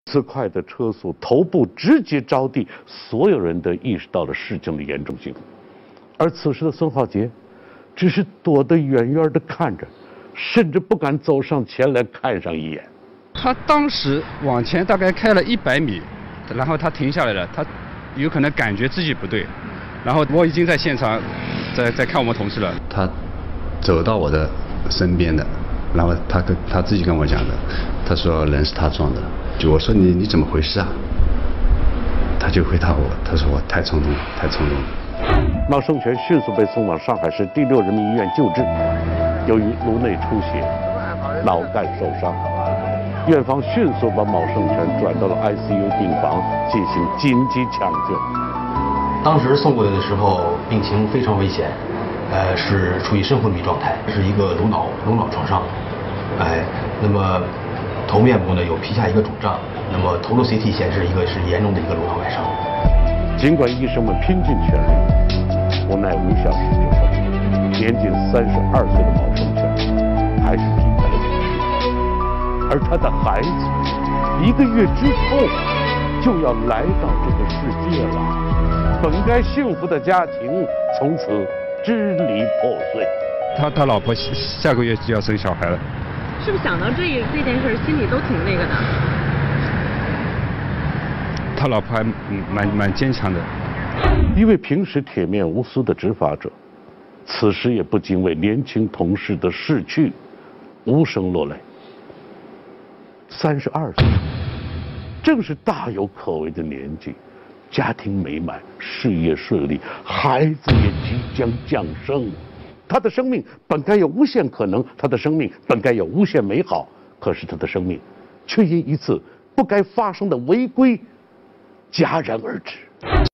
此快的车速，头部直接着地，所有人都意识到了事情的严重性。而此时的孙浩杰，只是躲得远远地看着，甚至不敢走上前来看上一眼。 他当时往前大概开了100米，然后他停下来了，他有可能感觉自己不对，然后我已经在现场在看我们同事了。 他走到我的身边的，然后他自己跟我讲的，他说人是他撞的。就我说你怎么回事啊？他就回答我，他说我太冲动了，太冲动了。 马胜全迅速被送往上海市第6人民医院救治，由于颅内出血、脑干受伤，院方迅速把马胜全转到了 ICU 病房进行紧急抢救。 当时送过来的时候，病情非常危险，是处于深昏迷状态，是一个颅脑创伤，那么头面部呢有皮下一个肿胀，那么头颅 CT 显示一个是严重的一个颅脑外伤。 尽管医生们拼尽全力，无奈5小时之后，年仅32岁的马胜全还是离开了人世。而他的孩子1个月之后就要来到这个世界了，本该幸福的家庭从此支离破碎。 他老婆下个月就要生小孩了。 是不是想到这件事心里都挺那个的？ 他老婆还蛮坚强的。 一位平时铁面无私的执法者，此时也不禁为年轻同事的逝去无声落泪。32岁，正是大有可为的年纪，家庭美满，事业顺利，孩子也即将降生。他的生命本该有无限可能，他的生命本该有无限美好，可是他的生命却因一次不该发生的违规戛然而止。